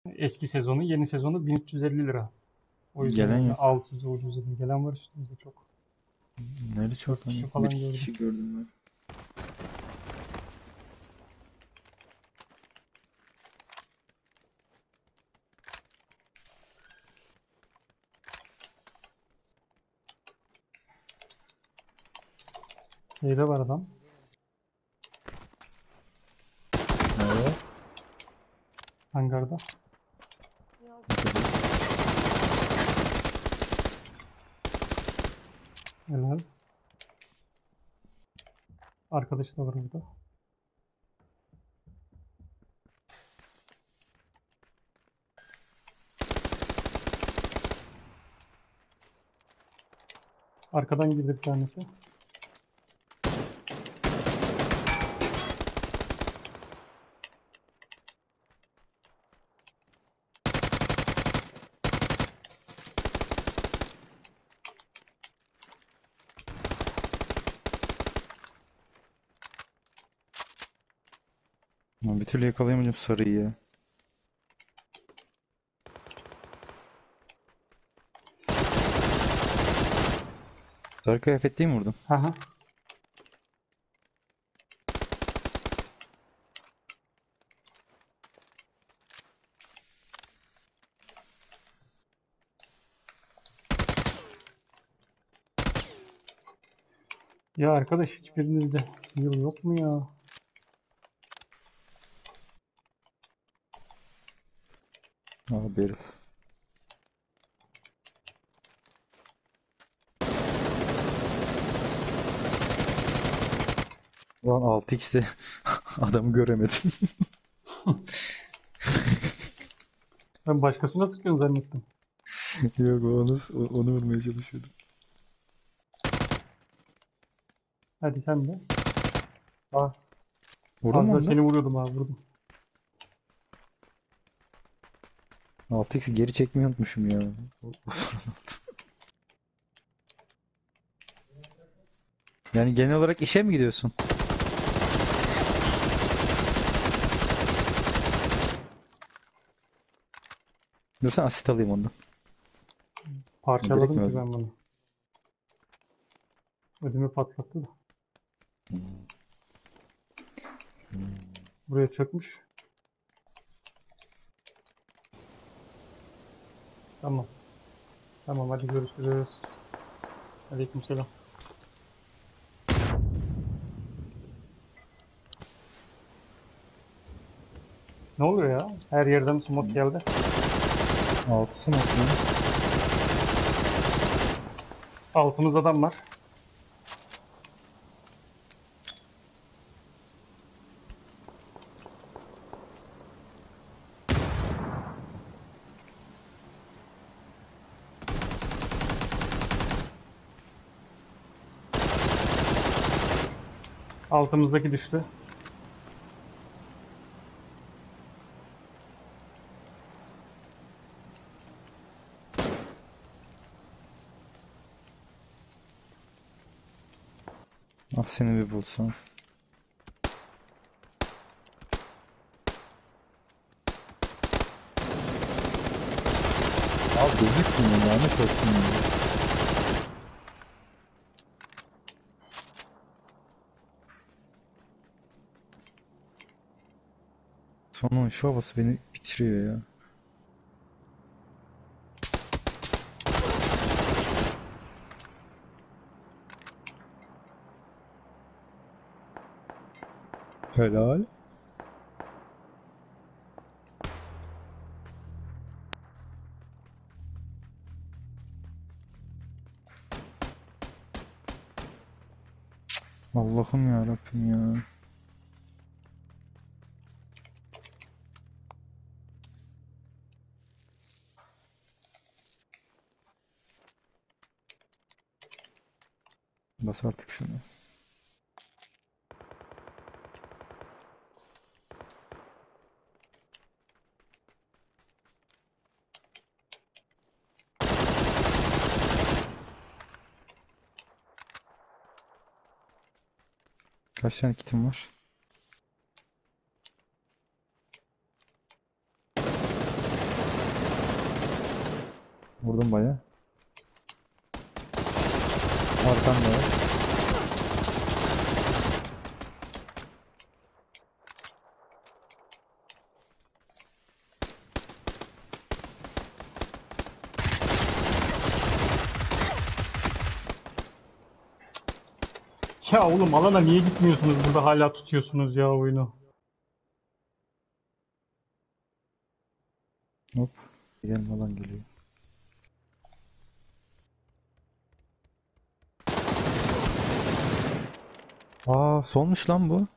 Eski sezonu, yeni sezonu 1350 lira. O yüzden Gelen yani yok. 600'e ucuz dedim. Gelen var üstümüzde çok. Nerede 4 çok kişi hani bir falan iki gördüm. kişi gördüm ben. Şeyde var adam. Nerede? Hangarda. Tepede. Helal. Arkadaşı da var burada. Arkadan girdi bir tanesi. Lan bir türlü yakalayamadım sarıyı ya. Sarı kıyafet değil mi vurdum? Haha. Ya arkadaş hiçbirinizde yıl yok mu ya? Abi herif. Ulan 6x'te adamı göremedim. Ben başkasına sıkıyorsun zannettim. Yok onu vurmaya çalışıyordum. Hadi sen de. Ah, Vurdun az mu da onu da? seni vuruyordum abi vurdum. 6x'i geri çekmeyi unutmuşum ya. Yani genel olarak işe mi gidiyorsun? Yoksa asit alayım ondan. Direkt Parçaladım mi ki öldün? ben bunu. Ödümü patlattı da. Buraya çökmüş. Tamam. Tamam hadi görüşürüz. Aleykümselam. Ne oluyor ya? Her yerden smoke geldi. 6'sı mı atıyor? Altımızda adam var. Altımızdaki düştü. Ah seni bir bulsam. Abi gözükmüyor ya ne korktun ya. Sonun şu havası beni bitiriyor ya. Helal. Allah'ım ya Rabbim ya. Bas artık şunu. Kaç tane kitim var? Vurdum baya. Arkamda var. Ya oğlum alana niye gitmiyorsunuz? Burada hala tutuyorsunuz ya oyunu. Hop. Gelme alan geliyor. Aa solmuş lan bu.